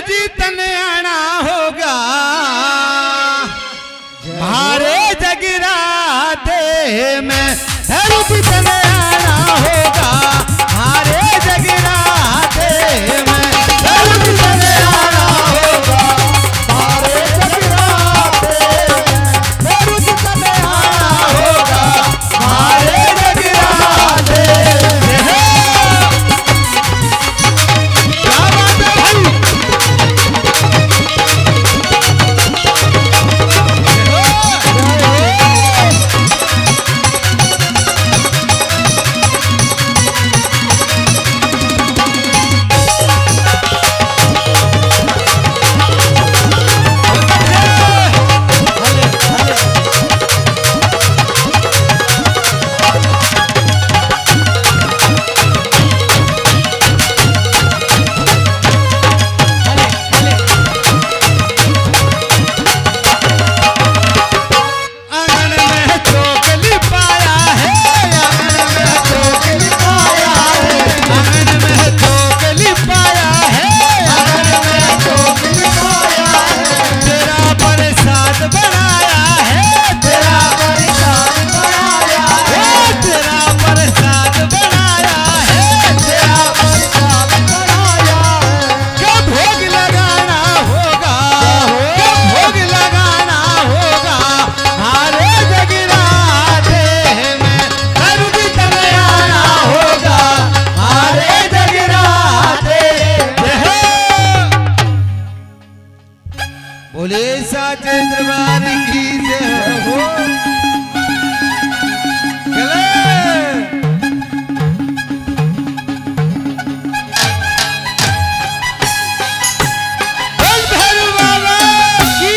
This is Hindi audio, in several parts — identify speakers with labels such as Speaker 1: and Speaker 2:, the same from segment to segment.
Speaker 1: जी तने आना होगा, भारे जगराते में भैरू जी तने आना होगा, भारे जगराते में भैरू जी तने आना होगा, भारे जगराते में भैरू जी तने आना होगा, भारे जगराते में। क्या बात है भाई। बोले साचे दरबार की जय हो। बोल भैरू बाबा की।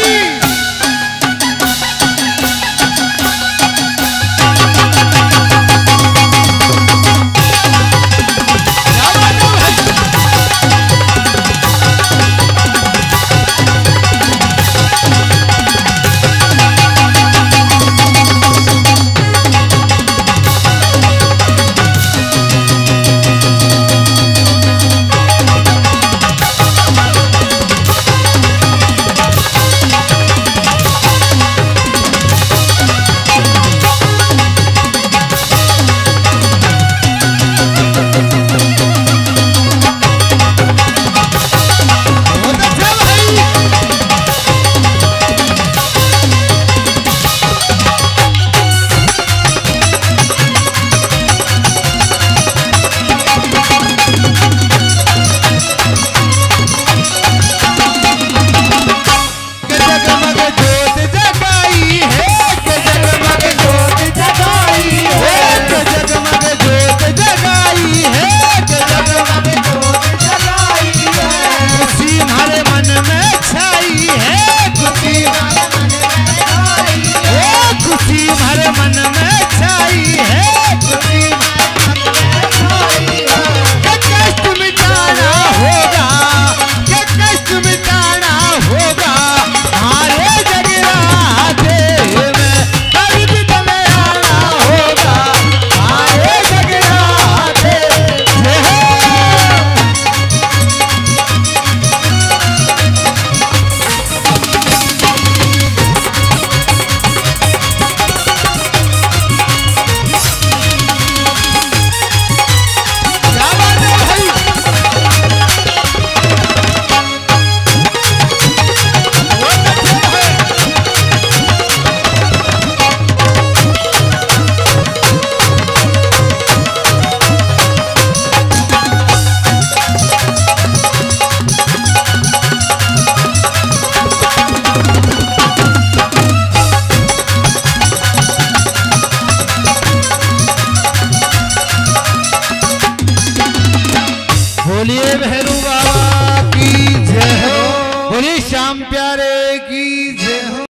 Speaker 1: बोलिए भैरू बाबा की जय हो। बोलिए श्याम प्यारे